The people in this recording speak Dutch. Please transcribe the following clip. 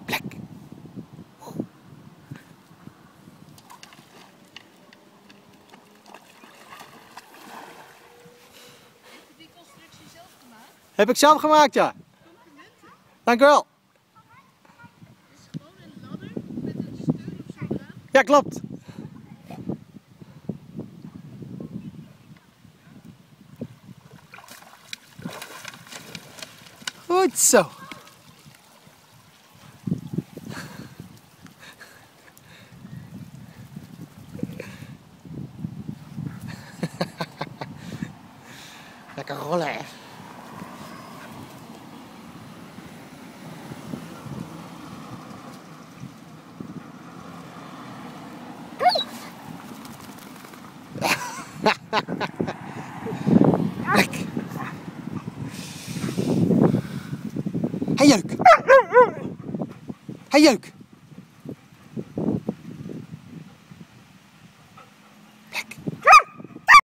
Plek. Die constructie zelf gemaakt? Heb ik zelf gemaakt, ja. Dank u wel. Het is gewoon een ladder met een stuur of zo eraan. Ja, klopt. Goed zo. Lekker rollen. Plek. Hey Jeuk. Hey Jeuk.